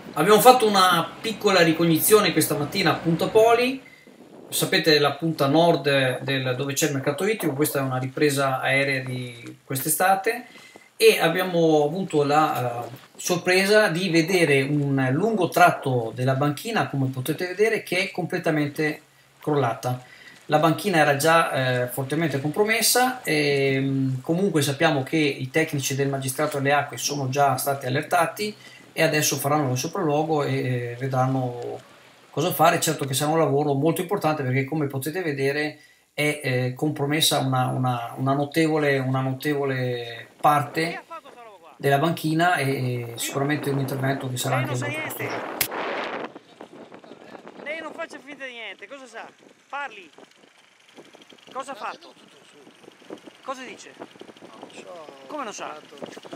Abbiamo fatto una piccola ricognizione questa mattina a Punta Poli, sapete la punta nord dove c'è il mercato ittico, questa è una ripresa aerea di quest'estate e abbiamo avuto la sorpresa di vedere un lungo tratto della banchina, come potete vedere, che è completamente crollata. La banchina era già fortemente compromessa e comunque sappiamo che i tecnici del magistrato delle acque sono già stati allertati e adesso faranno il sopralluogo e vedranno cosa fare. Certo che sarà un lavoro molto importante perché come potete vedere è compromessa una notevole Chi parte ha fatto sta roba qua? della banchina e Io? sicuramente un intervento che sarà Lei anche non sa molto niente? costoso. Lei non faccia finta di niente, cosa sa? Parli! Cosa ha fatto? Cosa dice? Non so, Come ho non sa? fatto.